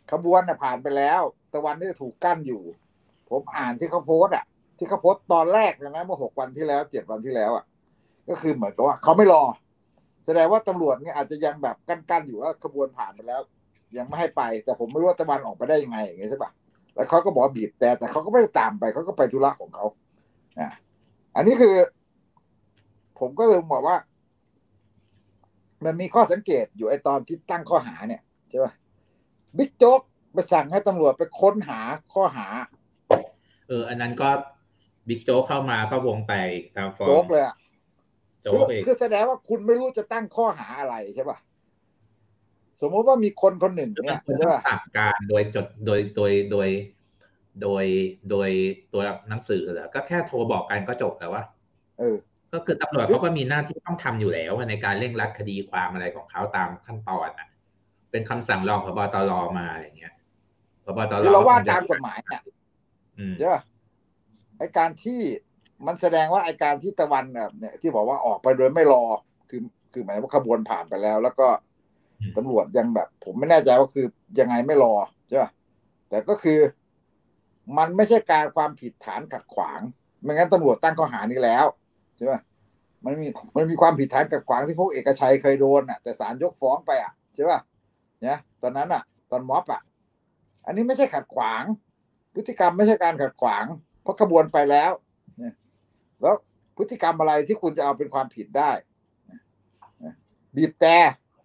ขบวนผ่านไปแล้วตะวันที่ถูกกั้นอยู่ผมอ่านที่เขาโพสต์ที่เขาโพสต์ตอนแรกนะเมื่อ6 วันที่แล้ว7 วันที่แล้วก็คือเหมือนกับว่าเขาไม่รอแสดงว่าตำรวจเนี่ยอาจจะยังแบบกั้นอยู่ว่าขบวนผ่านไปแล้วยังไม่ให้ไปแต่ผมไม่รู้ว่าตะวันออกไปได้ยังไงอย่างเงี้ยใช่ปะแล้วเขาก็บอกบีบแต่เขาก็ไม่ได้ตามไปเขาก็ไปธุระของเขาอันนี้คือผมก็เลยบอกว่ามันมีข้อสังเกตอยู่ไอ้ตอนที่ตั้งข้อหาเนี่ยใช่ป่ะบิ๊กโจ๊กไปสั่งให้ตำรวจไปค้นหาข้อหาอันนั้นก็บิ๊กโจ๊กเข้ามาก็วงแตกตามฟอร์มโจ๊กเลยคืโจ๊กอีกอคือแสดงว่าคุณไม่รู้จะตั้งข้อหาอะไรใช่ป่ะสมมติว่ามีคนคนหนึ่งเนี่ยคือมันควรใช่ป่ะต้องสั่งการโดยจดโดยโดยตัวหนังสือเหรอก็แค่โทรบอกกันก็จบแล้วว่าเออก็คือตำรวจคือเขาก็มีหน้าที่ต้องทำอยู่แล้วในการเร่งรัดคดีความอะไรของเขาตามขั้นตอนเป็นคำสั่งรองผบตรมาอย่างเงี้ยผบตรเราว่าก็คงจะตามกฎหมายเนี่ยอืมใช่ป่ะไอการที่มันแสดงว่าไอการที่ตะวันเนี่ยที่บอกว่าออกไปโดยไม่รอคือคือหมายว่าขบวนผ่านไปแล้วแล้วก็ตำรวจยังแบบผมไม่แน่ใจว่าคือยังไงไม่รอใช่ป่ะแต่ก็คือมันไม่ใช่การความผิดฐานขัดขวางไม่งั้นตำรวจตั้งข้อหานี้แล้วใช่ป่ะมันมีมันมีความผิดฐานขัดขวางที่พวกเอกชัยเคยโดนแต่ศาลยกฟ้องไปใช่ป่ะเนี่ยตอนนั้นตอนม็อบอันนี้ไม่ใช่ขัดขวางพฤติกรรมไม่ใช่การขัดขวางเพราะขบวนไปแล้วเนี่ยแล้วพฤติกรรมอะไรที่คุณจะเอาเป็นความผิดได้บีบแต่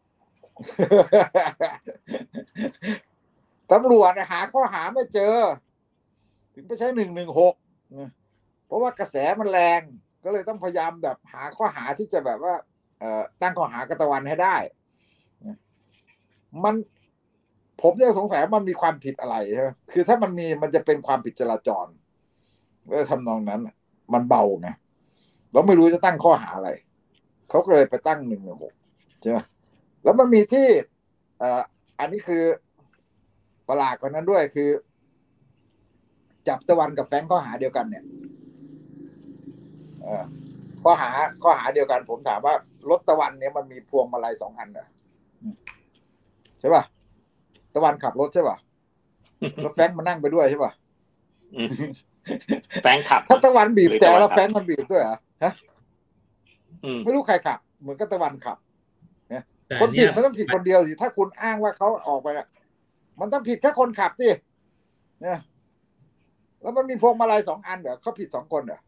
ตำรวจหาข้อหาไม่เจอถึงไปใช้116เพราะว่ากระแสมันแรงก็เลยต้องพยายามแบบหาข้อหาที่จะแบบว่าตั้งข้อหากตะวันให้ได้มันผมยังสงสัยว่ามันมีความผิดอะไรใช่ไหมคือถ้ามันมีมันจะเป็นความผิดจราจรแล้วทำนองนั้นมันเบาไงเราไม่รู้จะตั้งข้อหาอะไรเขาก็เลยไปตั้ง116ใช่ไหมแล้วมันมีที่อันนี้คือประหลาดกว่านั้นด้วยคือจับตะวันกับแฟงข้อหาเดียวกันเนี่ยข้อหาข้อหาเดียวกันผมถามว่ารถตะวันเนี่ยมันมีพวงมาลัย2 อันเหรอใช่ป่ะตะวันขับรถใช่ป่ะแล้วแฟงมานั่งไปด้วยใช่ป่ะแฟงขับถ้าตะวันบีบแต่แล้วแฟงมันบีบด้วยเหรอฮะไม่รู้ใครขับเหมือนกับตะวันขับเนี่ยคนผิดมันต้องผิดคนเดียวสิถ้าคุณอ้างว่าเขาออกไปแล้วมันต้องผิดแค่คนขับสิเนี่ยแล้วมันมีพวงมาลัย2 อันเหรอเขาผิด2 คนเหรอ